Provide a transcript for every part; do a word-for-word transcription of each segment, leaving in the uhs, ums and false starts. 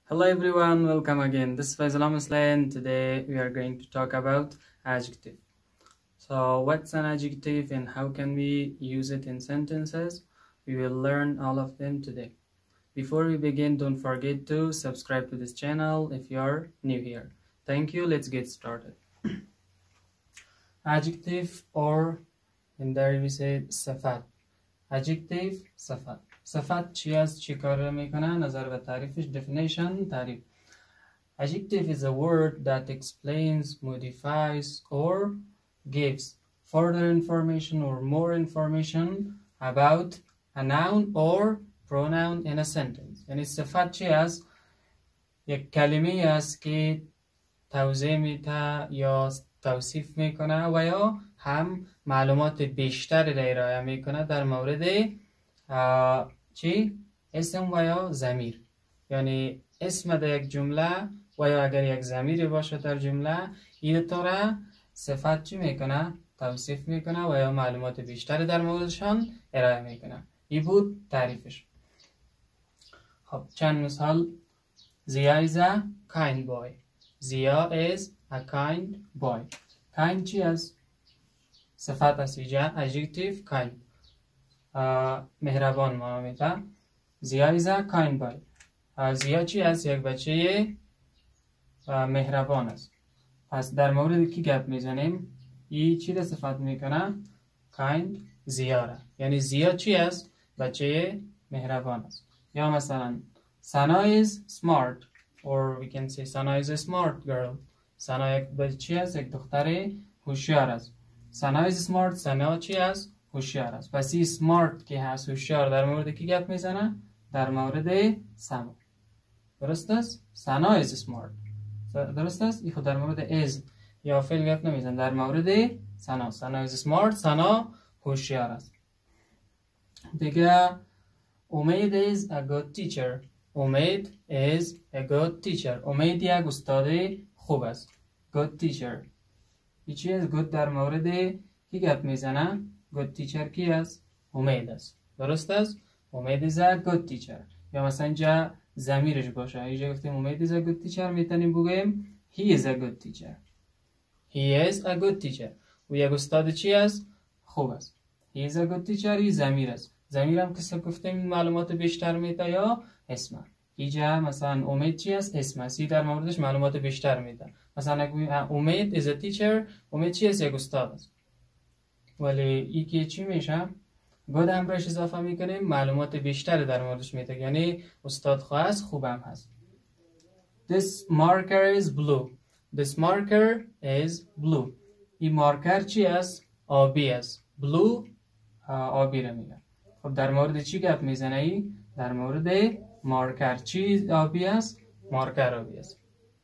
Hello everyone, welcome again. This is Faisal Ahmed. Today we are going to talk about adjective. So what's an adjective and how can we use it in sentences? We will learn all of them today. Before we begin, don't forget to subscribe to this channel if you are new here. Thank you. Let's get started. Adjective, or in there we say صفت. Adjective صفت. صفت چی از چی کار میکنه؟ نظر به تعریفش. Definition تعریف. Adjective is a word that explains, modifies or gives further information or more information about a noun or pronoun in a sentence. یعنی صفت چی است؟ یک کلمه است که توضیح میده یا توصیف میکنه و یا هم معلومات بیشتری را ارائه میکنه در مورد چی؟ اسم و یا ضمیر. یعنی اسم در یک جمله و یا اگر یک ضمیری باشه در جمله، این طور صفت چی میکنه؟ توصیف میکنه و یا معلومات بیشتری در موردشان ارائه میکنه. این بود تعریفش. خب چند مثال. Zia is a kind boy. Zia is a kind boy. kind چی است؟ صفت است. اینجا adjective kind. مهربان ما میده. Zia is a kind boy. زیا چی است؟ یک بچه مهربان است. پس در مورد کی گپ میزنیم؟ این چی را صفت میکنه؟ kind زیا را. یعنی زیا چی است؟ بچه مهربان است. یا مثلا Sana is smart, or we can say Sana is a smart girl. Sana یک بچه است، یک دختر هوشیار است. Sana is smart. Sana چی است؟ هوشیار است. پس این smart که هست، هوشیار، در مورد کی گپ میزنه؟ در مورد سما. درست است؟ Sana is smart. درست است؟ این خود در مورد is یا فعل گپ نمیزنه، در مورد سنا. Sana is smart. سنا هوشیار است. دیگه امید is a good teacher. امید is a good teacher. امید یک استاد خوب است. good teacher. این چی است؟ good در مورد کی گپ میزنه؟ good teacher کی است؟ امید است. درست است؟ امید is a good teacher. یا مثلا اینجا ضمیرش باشه. اینجا گفتیم امید is a good teacher، میتونیم بگیم he is a good teacher. he is a good teacher. او یک استاد چی است؟ خوب است. he is a good teacher. این ضمیر است. ضمیر هم که گفتیم معلومات بیشتر میده یا اسم. اینجا مثلا امید چی است؟ اسم است. در موردش معلومات بیشتر میده. مثلا امید is a teacher. امید چی است؟ یک استاد است. ولی ای که چی میشه؟ گود همراهش اضافه میکنیم، معلومات بیشتر در موردش میده. یعنی استاد خواه است، خوبم هست. This marker is blue. This marker is blue. این مارکر چی است؟ آبی است. blue آبی را میگه. خب در مورد چی گپ میزنه ای؟ در مورد مارکر. چی آبی است؟ مارکر آبی است.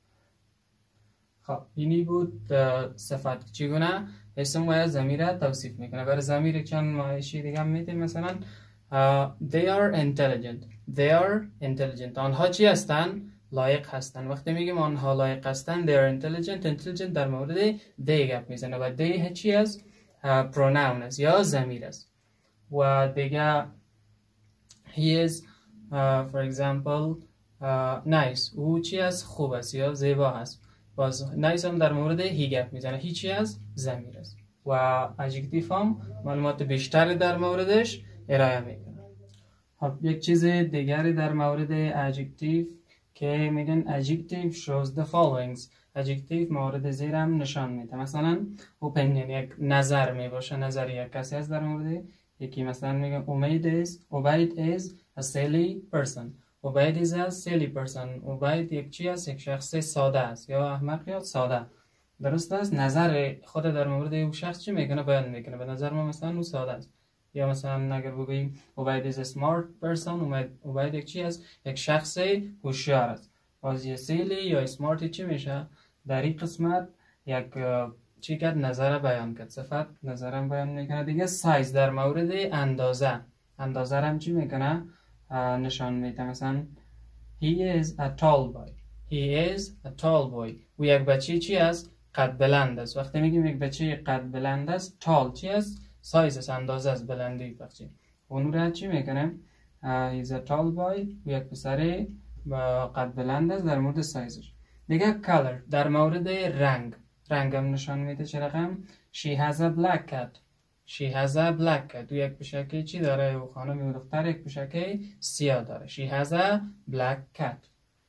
خب اینی بود صفت چگونه اسم و ضمیر توصیف میکنه. برای ضمیر چند مایشی دیگه میتیم. مثلا uh, they are intelligent. They are intelligent. آنها چی هستن؟ لایق هستن. وقتی میگیم آنها لایق هستن، they are intelligent. Intelligent در مورد they گپ میزنه و they چی است؟ pronoun است یا ضمیر است. و دیگه he is uh, for example uh, nice. او چی است؟ خوب است یا زیبا است. باز nice هم در مورد he گپ میزنه. he چی است؟ ضمیر است. و adjective هم معلومات بیشتری در موردش ارائه میکنه. خب یک چیز دیگری در مورد adjective که میگن adjective shows the followings. adjective مورد زیر هم نشان میده. مثلا opinion یک نظر میباشه، نظر یک کسی است در مورد یکی. مثلا میگن امید is Ubaid is a silly person. Ubaid is a silly person. Ubaid یک چی است؟ یک شخص ساده است یا احمق یا ساده. درست است؟ نظر خود در مورد اون شخص چی میکنه؟ بیان میکنه. به نظر ما مثلا اون ساده است. یا مثلا اگر بگیم Ubaid is a smart person. Ubaid یک چی است؟ یک شخص هوشیار است. باز silly یا smart چی میشه؟ در این قسمت یک چی کرد؟ نظر بیان کرد. صفت نظرم بیان میکنه. دیگه سایز در مورد اندازه. اندازه هم چی میکنه؟ نشان میده. مثلا he is a tall boy. he is a tall boy. او یک بچه چی است؟ قد بلند است. وقتی میگیم یک بچه قد بلند است، tall چی است؟ سایز است، اندازه است، بلندی بچه. اون را چی میکنه؟ he is a tall boy. او یک پسر قد بلند است در مورد سایزش. دیگه color در مورد رنگ، رنگم نشان میده چه رقم. she has a black cat. she has a black cat. او یک پشکه چی داره؟ او خانم و دختر یک پشکه سیاه داره. she has a black cat.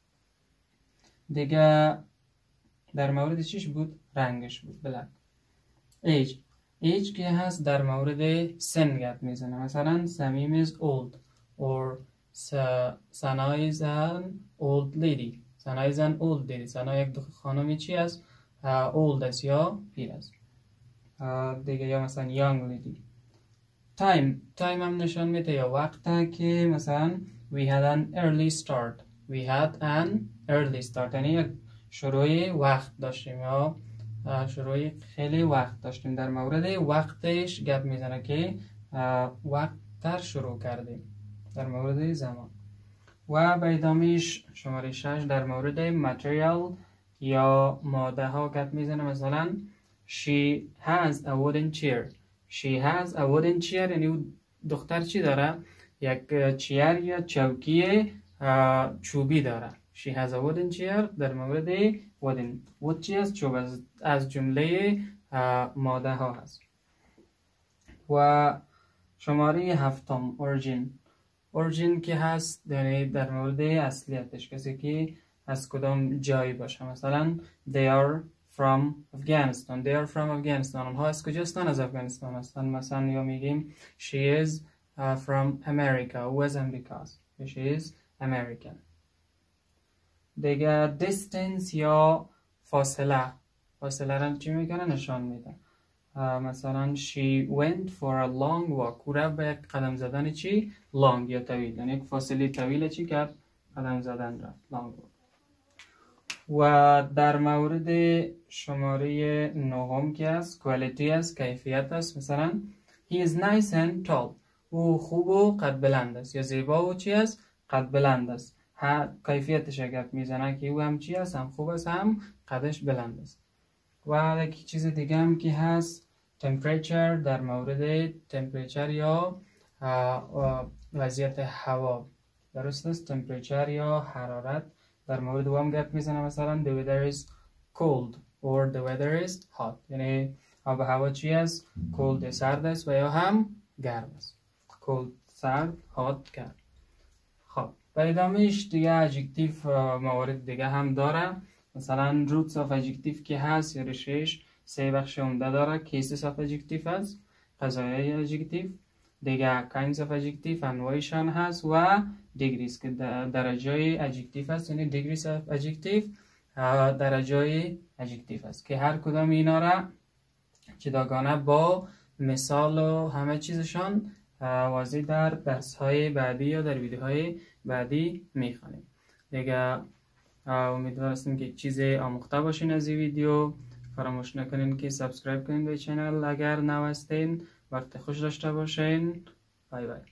دیگه در مورد چیش بود؟ رنگش بود، black. age age که هست در مورد سن گپ میزنه. مثلا سمیم is old or سنا is an old lady. سنا is an old lady. سنا یک خانمی چی است؟ old است یا پیر است. دیگه یا مثلا young lady. time time هم نشان میده یا وقته که مثلا we had an early start. we had an early start یعنی یک شروع وقت داشتیم یا شروع خیلی وقت داشتیم. در مورد وقتش گپ میزنه که وقت تر شروع کردیم در مورد زمان. و به ادامهش شماره شش در مورد material یا ماده ها گپ میزنه. مثلا she has a wooden chair. she has a wooden chair یعنی دختر چی داره؟ یک چیر یا چوکی چوبی داره. she has a wooden chair در مورد wooden. wood چی است؟ چوب از جمله ماده ها هست. و شماره هفتم origin. origin که هست یعنی در مورد اصلیتش، کسی که از کدام جایی باشه. مثلا they are from Afghanistan. they are from Afghanistan. آنها از کجاستن؟ از افغانستان هستند. مثلا یا میگیم she is uh, from America. او از امریکا است. she is American. دیگه distance یا فاصله. فاصله را چی میکنه؟ نشان میده. مثلا she went for a long walk. او رفت به یک قدم زدن چی؟ long یا طویل. یعنی یک فاصله طویل چی کرد؟ قدم زدن رفت. long walk. و در مورد شماره نهم که است quality است، کیفیت است. مثلا he is nice and tall. او خوب و قد بلند است یا زیبا و چی است؟ قد بلند است. کیفیتش اگر میزنه که او هم چی است؟ هم خوب است هم قدش بلند است. و یک چیز دیگه هم که هست temperature در مورد temperature یا وضعیت هوا. درست است؟ temperature یا حرارت در مورد او هم گپ میزنه. مثلا the weather is cold or the weather is hot یعنی آب و هوا چی است؟ cold سرد است و یا هم گرم است. cold سرد، hot گرم. خب به ادامهش دیگه adjective موارد دیگه هم داره. مثلا roots of adjective که هست یا ریشهش سه بخش عمده داره. cases of adjective هست، قضایای adjective. دیگه kinds of adjective انواعشان هست و degrees که درجه adjective هست. یعنی degrees of adjective درجه adjective هست که هر کدام اینا را جداگانه با مثال و همه چیزشان واضح در درس های بعدی یا در ویدیوهای بعدی میخوانیم. دیگه امیدوار هستیم که چیز آموخته باشین از این ویدیو. فراموش نکنین که سابسکرایب کنین به چینل اگر نو هستین. وقت خوش داشته باشین. بای بای.